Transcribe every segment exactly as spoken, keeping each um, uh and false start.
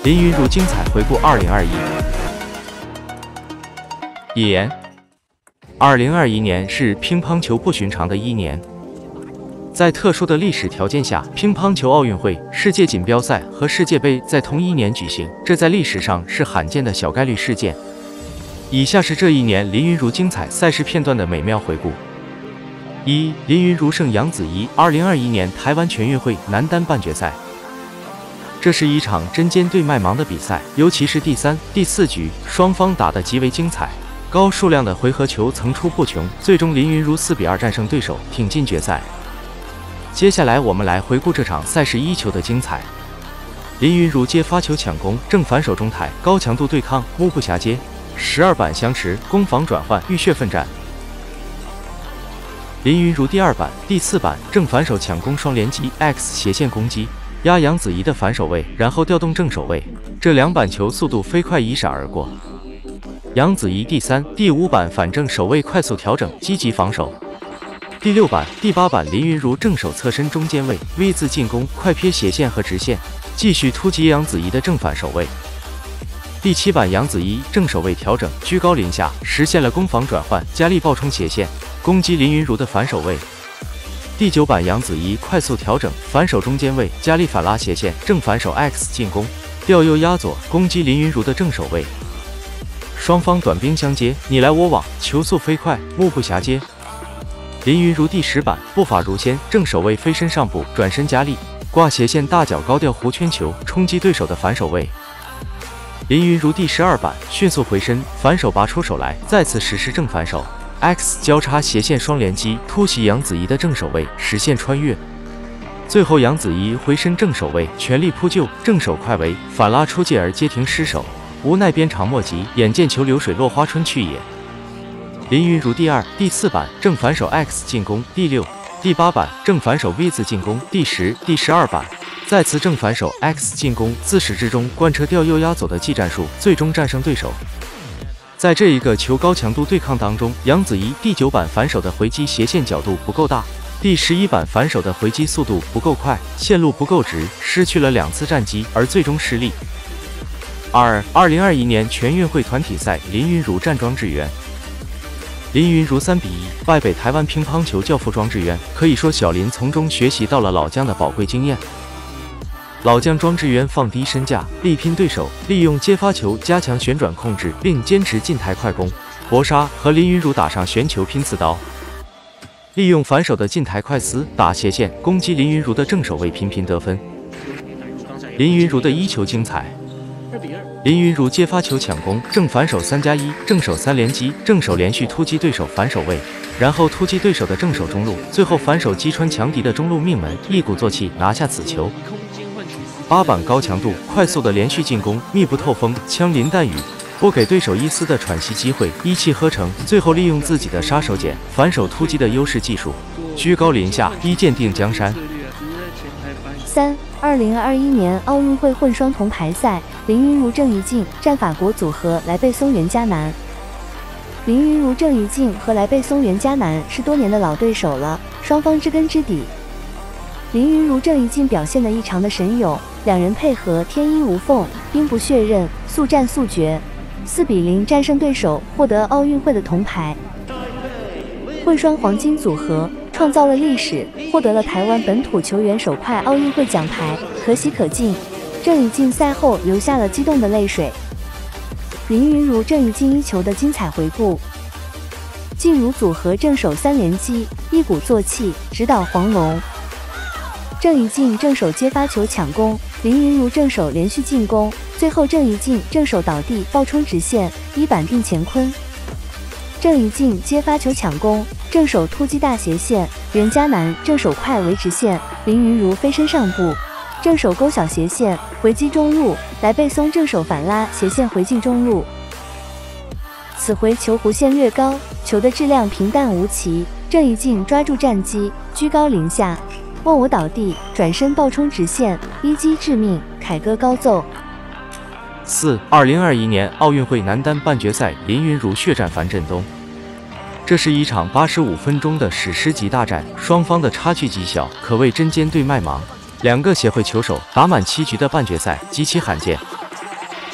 林云如精彩回顾二零二一。引言：二零二一年是乒乓球不寻常的一年。在特殊的历史条件下，乒乓球奥运会、世界锦标赛和世界杯在同一年举行，这在历史上是罕见的小概率事件。以下是这一年林云如精彩赛事片段的美妙回顾。一、林云如胜杨子怡，二零二一年台湾全运会男单半决赛。这是一场针尖对麦芒的比赛，尤其是第三、第四局，双方打得极为精彩，高数量的回合球层出不穷，最终林云如四比二战胜对手，挺进决赛。接下来我们来回顾这场赛事一球的精彩。林云如接发球抢攻，正反手中台，高强度对抗，目不暇接，十二板相持，攻防转换，浴血奋战。林云如第二板、第四板正反手抢攻双连击 X 斜线攻击，压杨子怡的反手位，然后调动正手位，这两板球速度飞快一闪而过。杨子怡第三、第五板反正手位快速调整，积极防守。第六板、第八板林云如正手侧身中间位 V 字进攻，快撇斜线和直线，继续突击杨子怡的正反手位。第七板杨子怡正手位调整，居高临下，实现了攻防转换，加力爆冲斜线，攻击林云如的反手位。第九板杨子怡快速调整，反手中间位，加力反拉斜线，正反手 X 进攻，吊右压左，攻击林云如的正手位。双方短兵相接，你来我往，球速飞快，目不暇接。林云如第十板步法如仙，正手位飞身上步，转身加力，挂斜线大脚高吊弧圈球，冲击对手的反手位。林云如第十二板迅速回身，反手拔出手来，再次实施正反手 X 交叉斜线双连击，突袭杨子怡的正手位，实现穿越。最后杨子怡回身正手位，全力扑救，正手快围反拉出界而接停失手，无奈鞭长莫及，眼见球流水落花春去也。林云如第二、第四板正反手 X 进攻，第六、第八板正反手 V 字进攻，第十、第十二板再次正反手 X 进攻，自始至终贯彻吊右压左的技战术，最终战胜对手。在这一个球高强度对抗当中，杨子怡第九板反手的回击斜线角度不够大，第十一板反手的回击速度不够快，线路不够直，失去了两次战机，而最终失利。二、二零二一年全运会团体赛，林云如战庄智渊。林云如三比一败北台湾乒乓球教父庄智渊，可以说小林从中学习到了老将的宝贵经验。老将庄智渊放低身价，力拼对手，利用接发球加强旋转控制，并坚持近台快攻、搏杀，和林云如打上旋球拼刺刀。利用反手的近台快撕打斜线，攻击林云如的正手位，频频得分。林云如的一球精彩。林云如接发球抢攻，正反手三加一，正手三连击，正手连续突击对手反手位，然后突击对手的正手中路，最后反手击穿强敌的中路命门，一鼓作气拿下此球。八板高强度、快速的连续进攻，密不透风，枪林弹雨，不给对手一丝的喘息机会，一气呵成，最后利用自己的杀手锏、反手突击的优势技术，居高临下，一剑定江山。 三、二零二一年奥运会混双铜牌赛，林云如郑怡静战法国组合莱贝松袁嘉楠。林云如郑怡静和莱贝松袁嘉楠是多年的老对手了，双方知根知底。林云如郑怡静表现得异常的神勇，两人配合天衣无缝，兵不血刃，速战速决，四比零战胜对手，获得奥运会的铜牌。混双黄金组合创造了历史，获得了台湾本土球员首块奥运会奖牌，可喜可敬。郑怡静赛后流下了激动的泪水。林云如郑怡静一球的精彩回顾。静茹组合正手三连击，一鼓作气，直捣黄龙。郑怡静正手接发球抢攻，林云如正手连续进攻，最后郑怡静正手倒地爆冲直线，一板定乾坤。郑怡静接发球抢攻，正手突击大斜线，袁嘉楠正手快围直线，林云如飞身上步，正手勾小斜线回击中路，莱贝松正手反拉斜线回进中路。此回球弧线略高，球的质量平淡无奇，郑怡静抓住战机，居高临下，忘我倒地，转身爆冲直线，一击致命，凯歌高奏。 四、二零二一年奥运会男单半决赛，林云如血战樊振东。这是一场八十五分钟的史诗级大战，双方的差距极小，可谓针尖对麦芒。两个协会球手打满七局的半决赛极其罕见。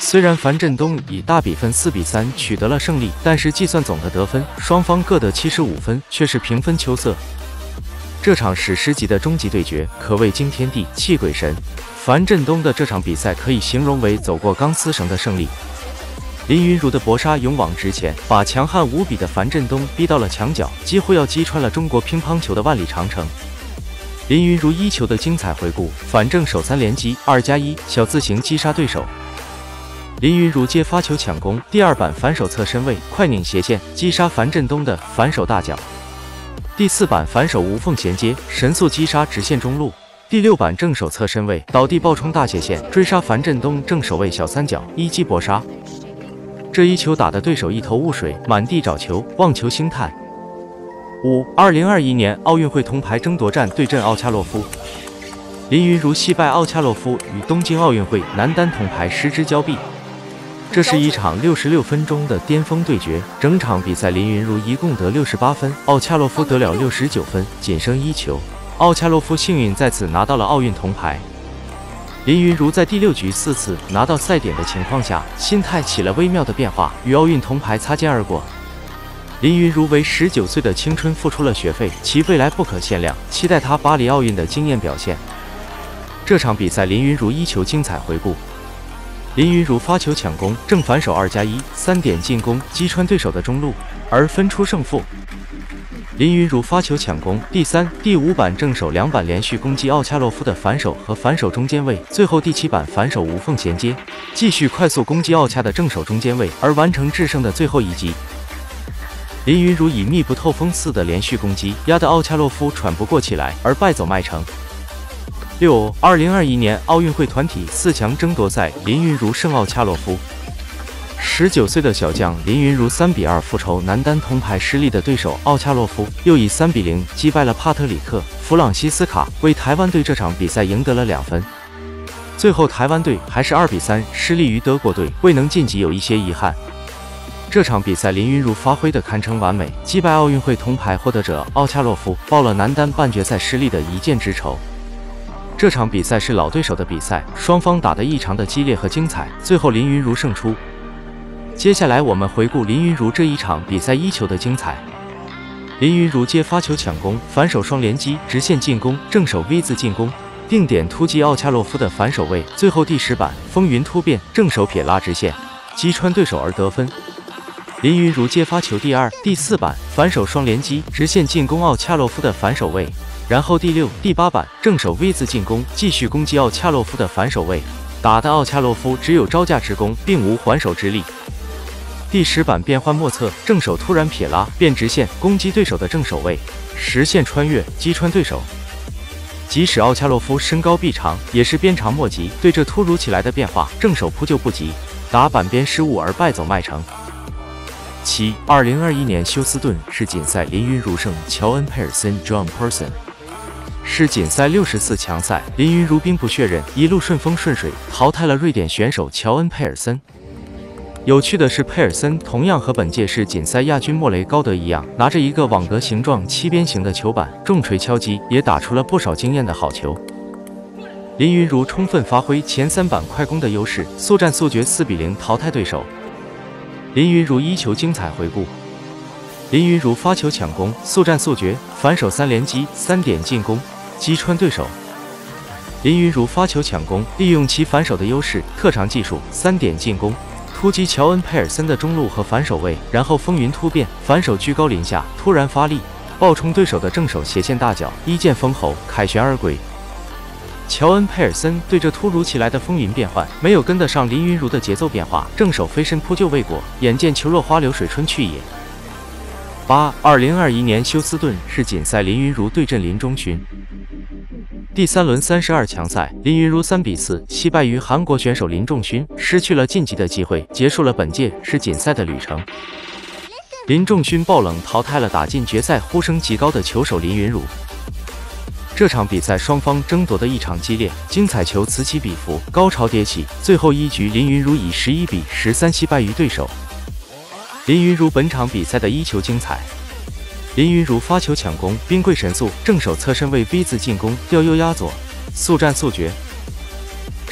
虽然樊振东以大比分四比三取得了胜利，但是计算总的得分，双方各得七十五分，却是平分秋色。这场史诗级的终极对决可谓惊天地泣鬼神。樊振东的这场比赛可以形容为走过钢丝绳的胜利。林昀儒的搏杀勇往直前，把强悍无比的樊振东逼到了墙角，几乎要击穿了中国乒乓球的万里长城。林昀儒一球的精彩回顾：反正手三连击，二加一小字形击杀对手。林昀儒接发球抢攻，第二板反手侧身位，快拧斜线击杀樊振东的反手大脚。第四板反手无缝衔接，神速击杀直线中路。第六板正手侧身位倒地爆冲大斜线，追杀樊振东正手位小三角一击搏杀。这一球打得对手一头雾水，满地找球，望球兴叹。五，二零二一年奥运会铜牌争夺战对阵奥恰洛夫。林昀儒惜败奥恰洛夫，与东京奥运会男单铜牌失之交臂。这是一场六十六分钟的巅峰对决，整场比赛林昀儒一共得六十八分，奥恰洛夫得了六十九分，仅胜一球。奥恰洛夫幸运在此拿到了奥运铜牌。林昀儒在第六局四次拿到赛点的情况下，心态起了微妙的变化，与奥运铜牌擦肩而过。林昀儒为十九岁的青春付出了学费，其未来不可限量，期待他巴黎奥运的惊艳表现。这场比赛林昀儒一球精彩回顾：林昀儒发球抢攻，正反手二加一三点进攻，击穿对手的中路，而分出胜负。林昀儒发球抢攻，第三、第五板正手两板连续攻击奥恰洛夫的反手和反手中间位，最后第七板反手无缝衔接，继续快速攻击奥恰的正手中间位，而完成制胜的最后一击。林昀儒以密不透风似的连续攻击，压得奥恰洛夫喘不过气来，而败走麦城。六，二零二一年奥运会团体四强争夺赛，林昀儒胜奥恰洛夫。十九岁的小将林昀儒三比二复仇男单铜牌失利的对手奥恰洛夫，又以三比零击败了帕特里克·弗朗西斯卡，为台湾队这场比赛赢得了两分。最后台湾队还是二比三失利于德国队，未能晋级有一些遗憾。这场比赛林昀儒发挥的堪称完美，击败奥运会铜牌获得者奥恰洛夫，报了男单半决赛失利的一箭之仇。这场比赛是老对手的比赛，双方打得异常的激烈和精彩，最后林昀儒胜出。接下来我们回顾林昀儒这一场比赛一球的精彩。林昀儒接发球抢攻，反手双连击，直线进攻，正手 V 字进攻，定点突击奥恰洛夫的反手位，最后第十板风云突变，正手撇拉直线，击穿对手而得分。林昀儒接发球第二、第四板反手双连击，直线进攻奥恰洛夫的反手位，然后第六、第八板正手 V 字进攻，继续攻击奥恰洛夫的反手位，打得奥恰洛夫只有招架之功，并无还手之力。第十板变换莫测，正手突然撇拉变直线攻击对手的正手位，实线穿越击穿对手。即使奥恰洛夫身高臂长，也是鞭长莫及，对这突如其来的变化，正手扑救不及，打板边失误而败走麦城。七，二零二一年休斯顿世锦赛林昀儒胜乔恩·佩尔森 John Person。世锦赛六十四强赛，林昀儒兵不血刃，一路顺风顺水，淘汰了瑞典选手乔恩·佩尔森。有趣的是，佩尔森同样和本届世锦赛亚军莫雷高德一样，拿着一个网格形状七边形的球板重锤敲击，也打出了不少惊艳的好球。林昀儒充分发挥前三板快攻的优势，速战速决四比零淘汰对手。林昀儒一球精彩回顾：林昀儒发球抢攻，速战速决，反手三连击，三点进攻，击穿对手。林昀儒发球抢攻，利用其反手的优势，特长技术，三点进攻。突击乔恩·佩尔森的中路和反手位，然后风云突变，反手居高临下，突然发力，爆冲对手的正手斜线大脚，一剑封喉，凯旋而归。乔恩·佩尔森对这突如其来的风云变换，没有跟得上林昀儒的节奏变化，正手飞身扑救未果，眼见球落花流水春去也。八，二零二一年休斯顿世锦赛林昀儒对阵林中勋。第三轮三十二强赛，林昀儒三比四惜败于韩国选手林仲勋，失去了晋级的机会，结束了本届世锦赛的旅程。林仲勋爆冷淘汰了打进决赛呼声极高的球手林昀儒。这场比赛双方争夺的异常激烈，精彩球此起彼伏，高潮迭起，最后一局林昀儒以十一比十三惜败于对手。林昀儒本场比赛的一球精彩。林昀儒发球抢攻，冰柜神速，正手侧身位 V 字进攻，吊右压左，速战速决。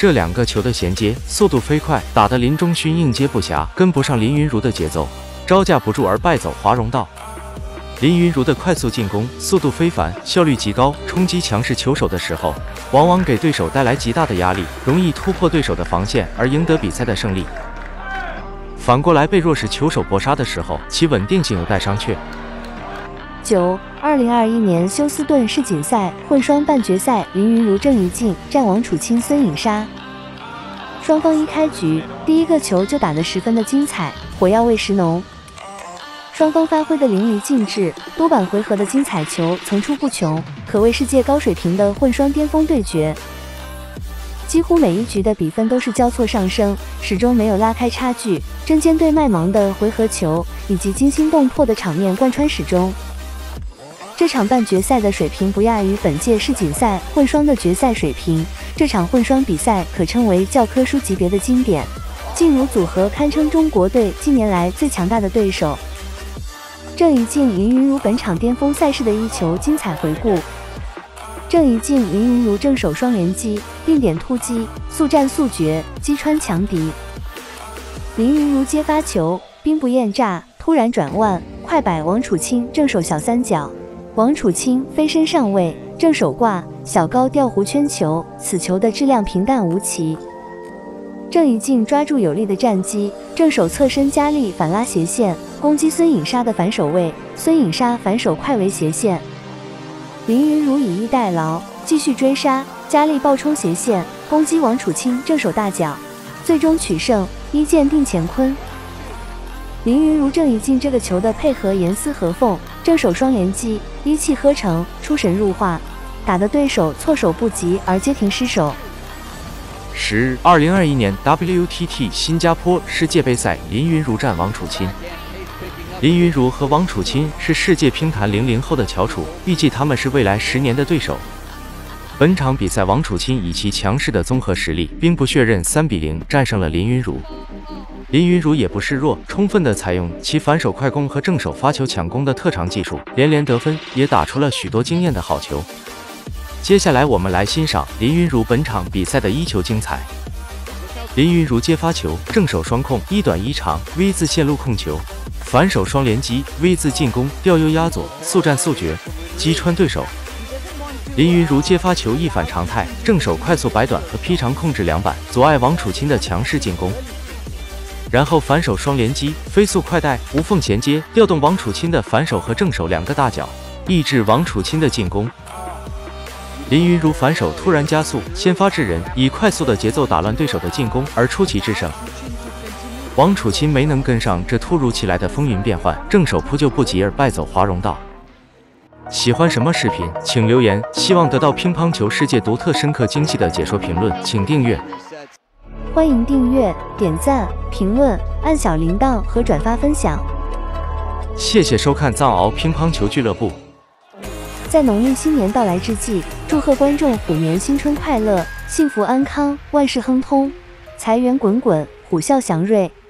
这两个球的衔接速度飞快，打得林中勋应接不暇，跟不上林昀儒的节奏，招架不住而败走华容道。林昀儒的快速进攻速度非凡，效率极高，冲击强势球手的时候，往往给对手带来极大的压力，容易突破对手的防线而赢得比赛的胜利。反过来被弱势球手搏杀的时候，其稳定性有待商榷。 九，二零二一年休斯顿世锦赛混双半决赛，林昀儒郑怡静战王楚钦孙颖莎。双方一开局第一个球就打得十分的精彩，火药味十浓。双方发挥的淋漓尽致，多板回合的精彩球层出不穷，可谓世界高水平的混双巅峰对决。几乎每一局的比分都是交错上升，始终没有拉开差距，针尖对麦芒的回合球以及惊心动魄的场面贯穿始终。这场半决赛的水平不亚于本届世锦赛混双的决赛水平，这场混双比赛可称为教科书级别的经典。静茹组合堪称中国队近年来最强大的对手。郑怡静、林昀儒本场巅峰赛事的一球精彩回顾。郑怡静、林昀儒正手双连击，定点突击，速战速决，击穿强敌。林昀儒接发球，兵不厌诈，突然转弯，快摆王楚钦正手小三角，王楚钦飞身上位，正手挂小高吊弧圈球，此球的质量平淡无奇。郑怡静抓住有力的战机，正手侧身加力反拉斜线，攻击孙颖莎的反手位，孙颖莎反手快围斜线。林昀儒以逸待劳，继续追杀，加力爆冲斜线，攻击王楚钦正手大脚，最终取胜，一剑定乾坤。林昀儒郑怡静这个球的配合严丝合缝，正手双连击，一气呵成，出神入化，打得对手措手不及而接停失手。 十日，二零二一年 W T T 新加坡世界杯赛，林昀儒战王楚钦。林昀儒和王楚钦是世界乒坛零零后的翘楚，预计他们是未来十年的对手。本场比赛，王楚钦以其强势的综合实力，兵不血刃三比零战胜了林昀儒。林昀儒也不示弱，充分的采用其反手快攻和正手发球抢攻的特长技术，连连得分，也打出了许多惊艳的好球。接下来我们来欣赏林昀儒本场比赛的一球精彩。林昀儒接发球，正手双控，一短一长 V 字线路控球，反手双连击 V 字进攻，吊右压左，速战速决，击穿对手。林昀儒接发球一反常态，正手快速摆短和劈长控制两板，阻碍王楚钦的强势进攻。然后反手双连击，飞速快带，无缝衔接，调动王楚钦的反手和正手两个大脚，抑制王楚钦的进攻。林昀儒反手突然加速，先发制人，以快速的节奏打乱对手的进攻，而出奇制胜。王楚钦没能跟上这突如其来的风云变幻，正手扑救不及而败走华容道。喜欢什么视频，请留言。希望得到乒乓球世界独特、深刻、精细的解说评论，请订阅。 欢迎订阅、点赞、评论、按小铃铛和转发分享。 谢谢收看藏獒乒乓球俱乐部。 在农历新年到来之际，祝贺观众虎年新春快乐，幸福安康，万事亨通，财源滚滚，虎啸祥瑞。